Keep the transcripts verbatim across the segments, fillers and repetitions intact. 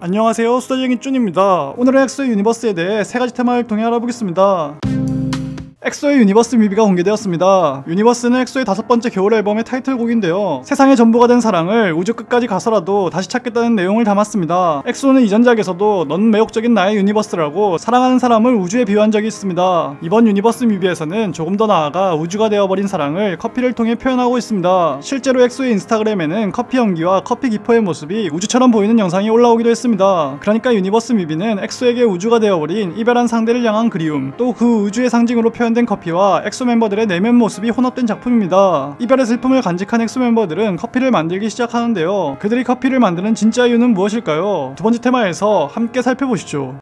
안녕하세요, 수다쟁이 쭌입니다. 오늘은 엑소의 유니버스에 대해 세 가지 테마를 통해 알아보겠습니다. 엑소의 유니버스 뮤비가 공개되었습니다. 유니버스는 엑소의 다섯 번째 겨울 앨범의 타이틀곡인데요. 세상의 전부가 된 사랑을 우주 끝까지 가서라도 다시 찾겠다는 내용을 담았습니다. 엑소는 이전작에서도 넌 매혹적인 나의 유니버스라고 사랑하는 사람을 우주에 비유한 적이 있습니다. 이번 유니버스 뮤비에서는 조금 더 나아가 우주가 되어버린 사랑을 커피를 통해 표현하고 있습니다. 실제로 엑소의 인스타그램에는 커피 연기와 커피 기포의 모습이 우주처럼 보이는 영상이 올라오기도 했습니다. 그러니까 유니버스 뮤비는 엑소에게 우주가 되어버린 이별한 상대를 향한 그리움, 또 그 우주의 상징으로 표현 된 커피와 엑소 멤버들의 내면 모습이 혼합된 작품입니다. 이별의 슬픔을 간직한 엑소 멤버들은 커피를 만들기 시작하는데요. 그들이 커피를 만드는 진짜 이유는 무엇일까요? 두 번째 테마에서 함께 살펴보시죠.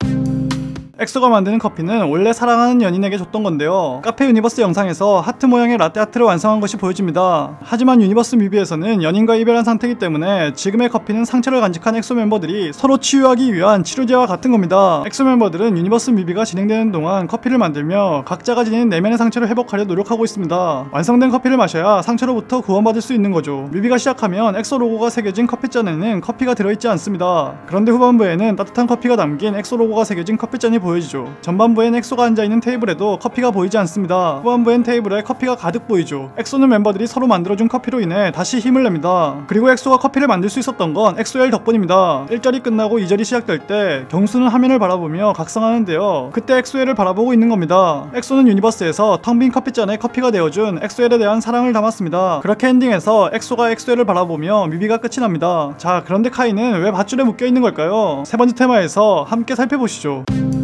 엑소가 만드는 커피는 원래 사랑하는 연인에게 줬던 건데요. 카페 유니버스 영상에서 하트 모양의 라떼 아트를 완성한 것이 보여집니다. 하지만 유니버스 뮤비에서는 연인과 이별한 상태이기 때문에 지금의 커피는 상처를 간직한 엑소 멤버들이 서로 치유하기 위한 치료제와 같은 겁니다. 엑소 멤버들은 유니버스 뮤비가 진행되는 동안 커피를 만들며 각자가 지닌 내면의 상처를 회복하려 노력하고 있습니다. 완성된 커피를 마셔야 상처로부터 구원받을 수 있는 거죠. 뮤비가 시작하면 엑소 로고가 새겨진 커피잔에는 커피가 들어있지 않습니다. 그런데 후반부에는 따뜻한 커피가 담긴 엑소 로고가 새겨진 커피잔이 보여집니다. 보여지죠. 전반부엔 엑소가 앉아있는 테이블에도 커피가 보이지 않습니다. 후반부엔 테이블에 커피가 가득 보이죠. 엑소는 멤버들이 서로 만들어준 커피로 인해 다시 힘을 냅니다. 그리고 엑소가 커피를 만들 수 있었던 건 엑소엘 덕분입니다. 일 절이 끝나고 이 절이 시작될 때 경수는 화면을 바라보며 각성하는데요. 그때 엑소엘을 바라보고 있는 겁니다. 엑소는 유니버스에서 텅 빈 커피잔에 커피가 되어준 엑소엘에 대한 사랑을 담았습니다. 그렇게 엔딩에서 엑소가 엑소엘을 바라보며 뮤비가 끝이 납니다. 자, 그런데 카이는 왜 밧줄에 묶여있는 걸까요? 세 번째 테마에서 함께 살펴보시죠.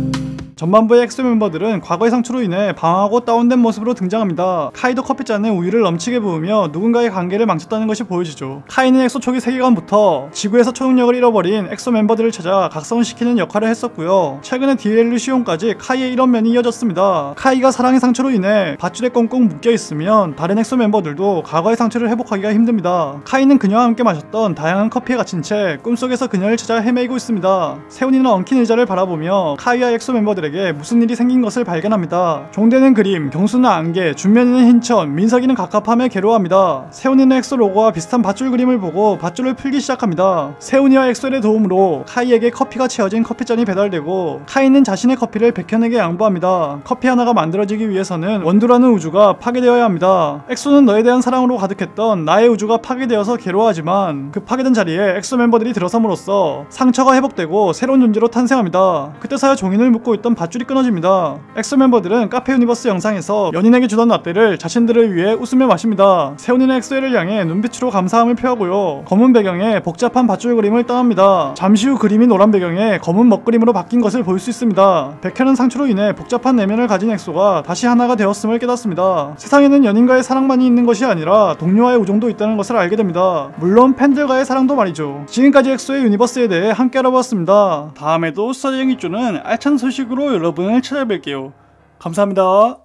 전반부의 엑소 멤버들은 과거의 상처로 인해 방황하고 다운된 모습으로 등장합니다. 카이도 커피잔에 우유를 넘치게 부으며 누군가의 관계를 망쳤다는 것이 보여지죠. 카이는 엑소 초기 세계관부터 지구에서 초능력을 잃어버린 엑소 멤버들을 찾아 각성을 시키는 역할을 했었고요. 최근에 디엘루시온까지 카이의 이런 면이 이어졌습니다. 카이가 사랑의 상처로 인해 밧줄에 꽁꽁 묶여있으면 다른 엑소 멤버들도 과거의 상처를 회복하기가 힘듭니다. 카이는 그녀와 함께 마셨던 다양한 커피에 갇힌 채 꿈속에서 그녀를 찾아 헤매이고 있습니다. 세훈이는 엉킨 의자를 바라보며 카이와 엑소 멤버들 에게 무슨 일이 생긴 것을 발견합니다. 종대는 그림, 경수는 안개, 준면이는 흰천, 민석이는 갑갑함에 괴로워합니다. 세훈이는 엑소 로고와 비슷한 밧줄 그림을 보고 밧줄을 풀기 시작합니다. 세훈이와 엑소의 도움으로 카이에게 커피가 채워진 커피잔이 배달되고 카이는 자신의 커피를 백현에게 양보합니다. 커피 하나가 만들어지기 위해서는 원두라는 우주가 파괴되어야 합니다. 엑소는 너에 대한 사랑으로 가득했던 나의 우주가 파괴되어서 괴로워하지만 그 파괴된 자리에 엑소 멤버들이 들어섬으로써 상처가 회복되고 새로운 존재로 탄생합니다. 그때서야 종인을 묶고 있던 밧줄이 끊어집니다. 엑소 멤버들은 카페 유니버스 영상에서 연인에게 주던 라떼를 자신들을 위해 웃으며 마십니다. 세훈이는 엑소엘을 향해 눈빛으로 감사함을 표하고요. 검은 배경에 복잡한 밧줄 그림을 떠납니다. 잠시 후 그림이 노란 배경에 검은 먹그림으로 바뀐 것을 볼 수 있습니다. 백현은 상처로 인해 복잡한 내면을 가진 엑소가 다시 하나가 되었음을 깨닫습니다. 세상에는 연인과의 사랑만이 있는 것이 아니라 동료와의 우정도 있다는 것을 알게 됩니다. 물론 팬들과의 사랑도 말이죠. 지금까지 엑소의 유니버스에 대해 함께 알아보았습니다. 다음에도 수다쟁이 쭈는 알찬 소식으로 여러분을 찾아뵐게요. 감사합니다.